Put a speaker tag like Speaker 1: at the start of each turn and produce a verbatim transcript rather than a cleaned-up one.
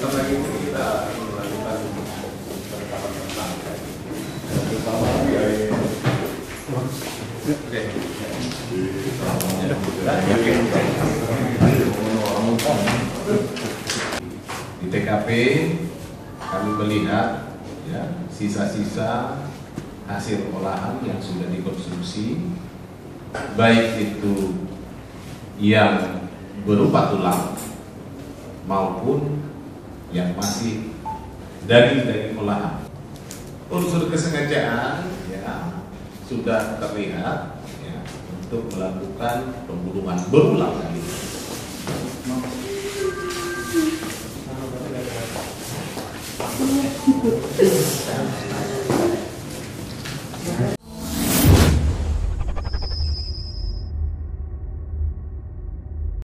Speaker 1: sebentar lagi kita melakukan penetapan tersangka. Terutama biaya. Oke. Di T K P kami melihat ya sisa-sisa hasil olahan yang sudah dikonsumsi, baik itu yang berupa tulang maupun yang masih dari dari olahan. Unsur kesengajaan ya sudah terlihat ya, untuk melakukan pembunuhan berulang kali.